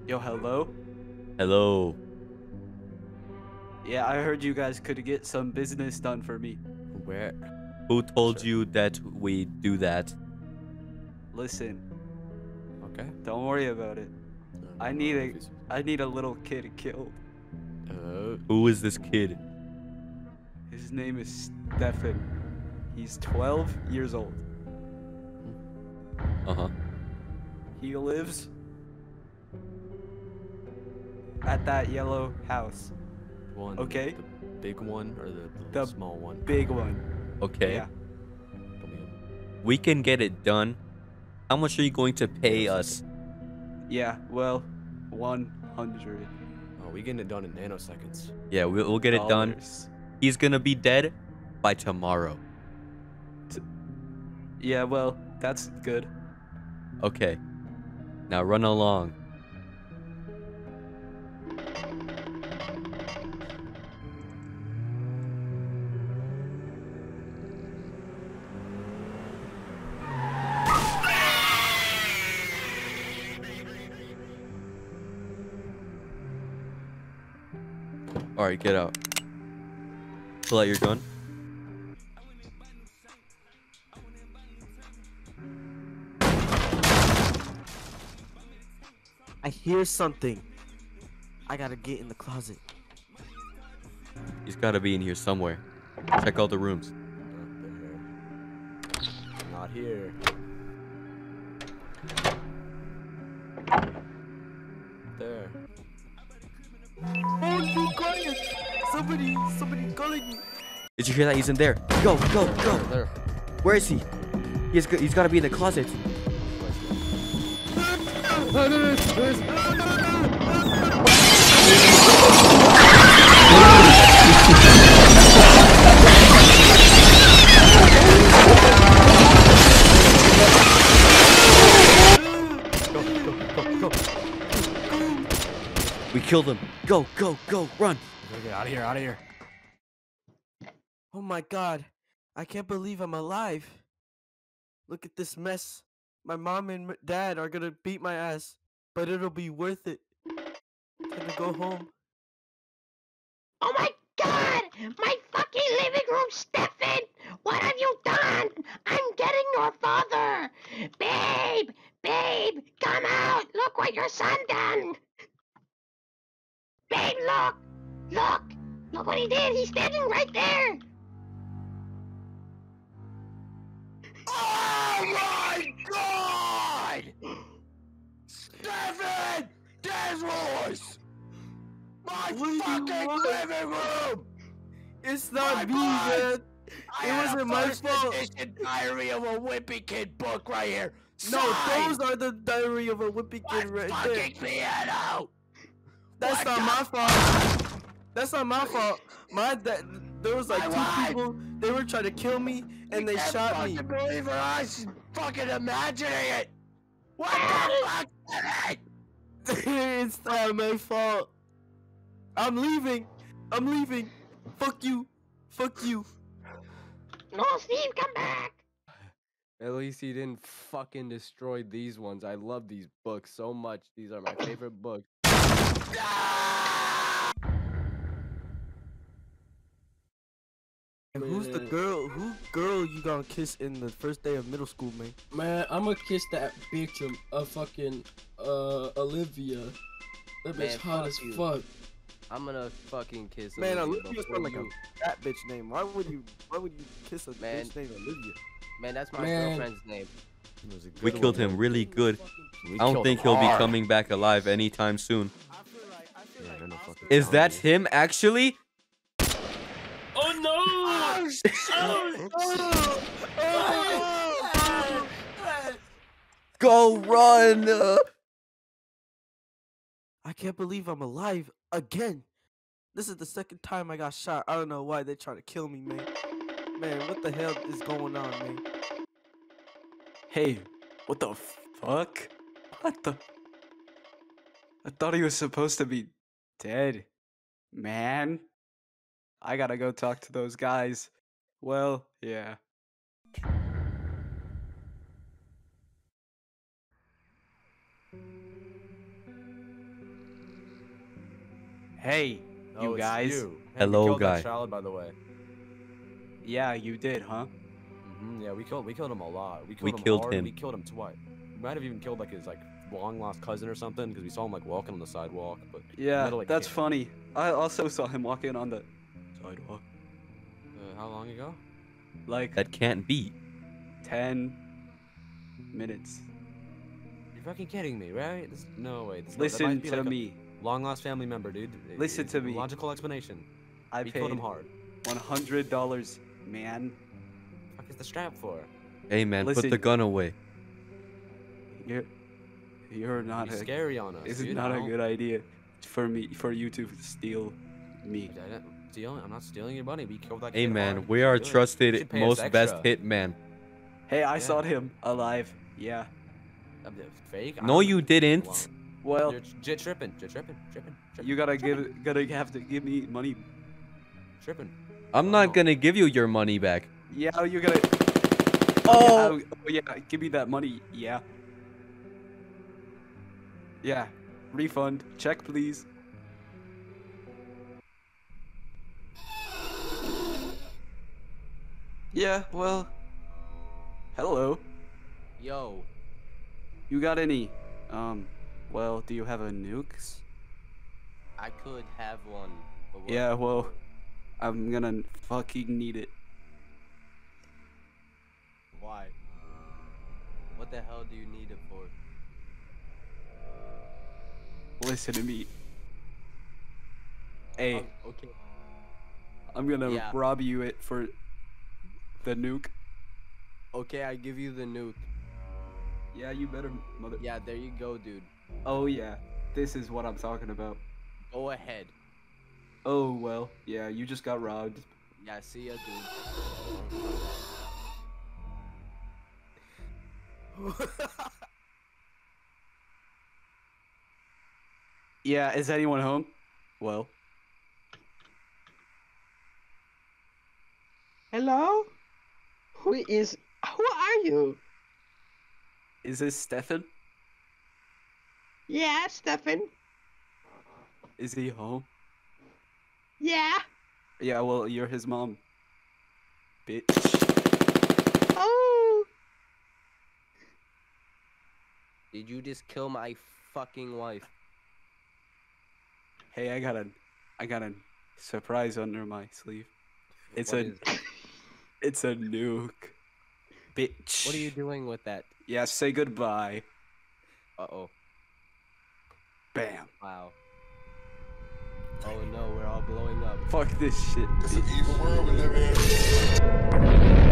Yo, hello? Hello. Yeah, I heard you guys could get some business done for me. Where? Who told Sure. you that we do that? Listen, Okay. don't worry about it. I need a little kid killed. Who is this kid? His name is Stefan. He's 12 years old. Uh-huh. He lives at that yellow house. One. Okay. The big one or the The small one? Big one. Okay. Yeah. Come in. We can get it done. How much are you going to pay us? Yeah, well, 100 Oh, we getting it done in nanoseconds. Yeah, we'll get it done. dollars. He's gonna be dead by tomorrow. Yeah, well, that's good. Okay. Now run along. Alright, get out. Pull out your gun. I hear something. I gotta get in the closet. He's gotta be in here somewhere. Check all the rooms. Not here. There. Oh, be quiet! Somebody calling me. Did you hear that? He's in there. Go, go, go. There. Where is he? He's gotta be in the closet. We killed him. Go, go, go, run. Get out of here, out of here. Oh my god. I can't believe I'm alive. Look at this mess. My mom and dad are gonna beat my ass, but it'll be worth it. Time to go home. Oh my god! My fucking living room, Stefan! What have you done? I'm getting your father! Babe! Babe! Come out! Look what your son done! Babe, look! Look! Look what he did! He's standing right there! Oh my god! Stefan! Desmos! My What do you fucking want? living room! It's not me, God! man. I It had wasn't a my first fault. edition Diary of a Wimpy Kid book right here. No, Signed those are the diary of a whippy by kid right there. fucking piano! That's What not the my fault. That's not my fault. My dad, there was like My two wife. people. They were trying to kill me, and they can't shot me. fucking believe her eyes fucking imagining it! What the fuck is it? It's not my fault. I'm leaving. I'm leaving. Fuck you. Fuck you. No, Steve, come back! At least he didn't fucking destroy these ones. I love these books so much. These are my favorite books. And who's the girl? Who girl you gonna kiss in the first day of middle school, man? Man, I'ma kiss that bitch fucking Olivia. That bitch Man, hot fuck as you. fuck. I'm gonna fucking kiss Man, Olivia Olivia's before not like you. a fat bitch name. Why would you kiss a Man. bitch named Olivia? Man, that's my Man. girlfriend's name. It was a We good killed one, him really good. We I don't killed think him he'll be hard. coming back alive anytime soon. Yeah, they're no fucking Is that comedy. him actually? Oh no! Go run! I can't believe I'm alive again. This is the second time I got shot. I don't know why they're trying to kill me, man. Man, what the hell is going on, man? Hey, what the fuck? What the? I thought he was supposed to be dead. Man. I gotta go talk to those guys. Well, yeah. Hey, No, you it's guys. you. Hey, Hello, we killed guy. that child, by the way. Yeah, you did, huh? Yeah, we killed him a lot. We We killed him killed hard. him. We killed him twice. We might have even killed like his long lost cousin or something because we saw him like walking on the sidewalk. But we Yeah, might have, like, that's hit- funny. I also saw him walking on the sidewalk. How long ago? Like That can't be. 10 minutes. You're fucking kidding me, right? No way. That Listen might be to like me. a long lost family member, dude. Listen It's to a me. Logical explanation. I We killed him paid hard. $100, man. Fuck is the strap for? Hey, man, put the Listen. gun away. You're not He's a. scary on us, This dude. is not a good idea for you to steal me. I'm not stealing your money. We killed that Hey, kid man, hard. we You are should do it. You trusted should pay us most best extra. hitman. Hey, I Yeah. saw him alive. Yeah. Fake? No, I'm you didn't. alone. Well, You're tripping. you gotta have to give me money. Tripping. I'm not gonna give you your money back. Yeah, you gotta. Oh. Yeah, give me that money. Yeah. Yeah. Refund. Check, please. Yeah, well. Hello. Yo, You got any? Well, do you have a nukes? I could have one. But what? Yeah, well, I'm gonna fucking need it. Why? What the hell do you need it for? Listen to me. Hey, Okay. I'm gonna Yeah. rob you it for the nuke. Okay, I give you the nuke. Yeah, you better, mother. Yeah, there you go, dude. Oh yeah, this is what I'm talking about. Go ahead. Oh well, yeah, you just got robbed. Yeah, see ya, dude. Yeah, is anyone home? Well, Hello? Who are you? is this Stefan? Yeah, Stefan. Is he home? Yeah. Yeah, well, you're his mom. Bitch. Oh. Did you just kill my fucking wife? Hey, I got a surprise under my sleeve. It's What a is it? it's a nuke. Bitch. What are you doing with that? Yeah, say goodbye. Uh-oh. Bam. Wow. Oh no, we're all blowing up. Fuck this shit. It's an evil world we live in.